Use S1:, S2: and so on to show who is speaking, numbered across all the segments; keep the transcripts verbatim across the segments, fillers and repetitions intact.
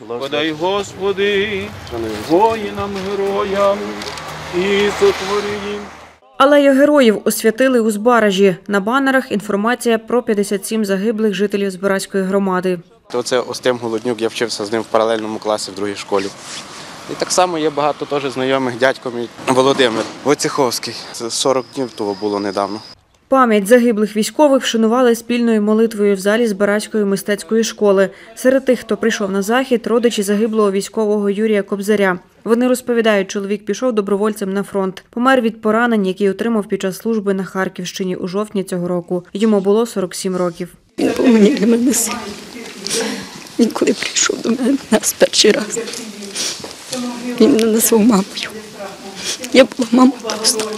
S1: Подай, Господи, воїнам, героям і сотвори їм.
S2: Алею героїв освятили у Збаражі. На банерах інформація про п'ятдесят сім загиблих жителів Збаразької громади.
S3: Оце Остим Голоднюк, я вчився з ним в паралельному класі в другій школі. І так само є багато теж знайомих, дядько мій Володимир Войцеховський. Це сорок днів того було недавно.
S2: Пам'ять загиблих військових вшанували спільною молитвою в залі Збаразької мистецької школи. Серед тих, хто прийшов на захід, родичі загиблого військового Юрія Кобзаря. Вони розповідають, чоловік пішов добровольцем на фронт. Помер від поранень, які отримав під час служби на Харківщині у жовтні цього року. Йому було сорок сім років.
S4: Він був мені для мене син. Він коли прийшов до мене нас перший раз, він мене назвав мамою. Я була мамою останньою.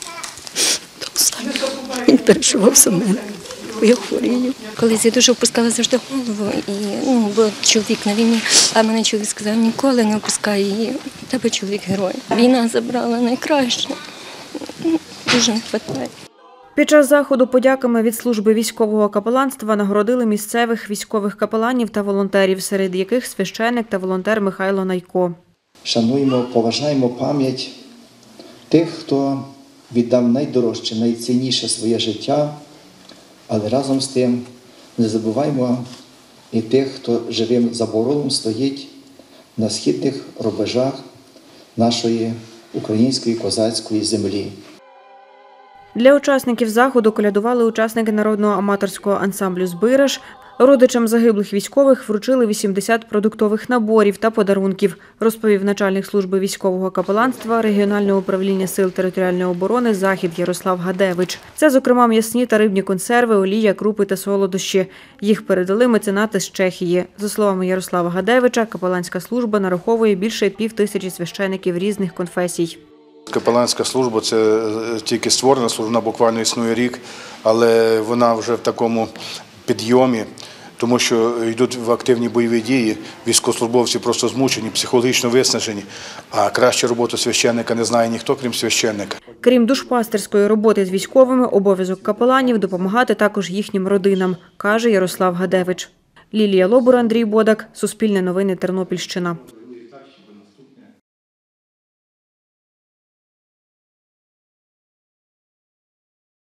S4: Він переживав за мене, бо я хворію.
S5: Колись я дуже опускала завжди голову, і, ну, бо чоловік на війні, а мене чоловік сказав, ніколи не опускай її, у тебе чоловік герой. Війна забрала найкраще, дуже не вистачає.
S2: Під час заходу подяками від служби військового капеланства нагородили місцевих військових капеланів та волонтерів, серед яких священник та волонтер Михайло Найко.
S6: Шануємо, поважаємо пам'ять тих, хто віддав найдорожче, найцінніше своє життя, але разом з тим не забуваємо і тих, хто живим заборолом стоїть на східних рубежах нашої української козацької землі.
S2: Для учасників заходу колядували учасники народного аматорського ансамблю «Збираж». Родичам загиблих військових вручили вісімдесят продуктових наборів та подарунків, розповів начальник служби військового капеланства регіонального управління сил територіальної оборони «Захід» Ярослав Гадевич. Це, зокрема, м'ясні та рибні консерви, олія, крупи та солодощі. Їх передали меценати з Чехії. За словами Ярослава Гадевича, капеланська служба нараховує більше пів тисячі священиків різних конфесій.
S7: Капеланська служба – це тільки створена служба, вона буквально існує рік, але вона вже в такому підйомі, тому що йдуть в активні бойові дії, військовослужбовці просто змучені, психологічно виснажені, а краще роботу священника не знає ніхто, крім священника.
S2: Крім душпастерської роботи з військовими, обов'язок капеланів – допомагати також їхнім родинам, каже Ярослав Гадевич. Лілія Лобур, Андрій Бодак, Суспільне новини, Тернопільщина.